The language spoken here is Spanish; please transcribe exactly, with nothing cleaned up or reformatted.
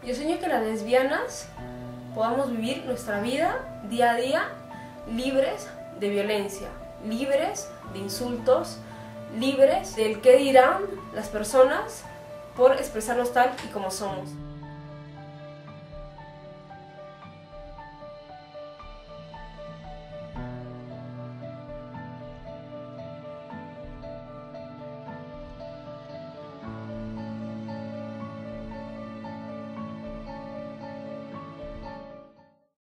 Yo sueño que las lesbianas podamos vivir nuestra vida día a día libres de violencia, libres de insultos, libres del qué dirán las personas por expresarnos tal y como somos.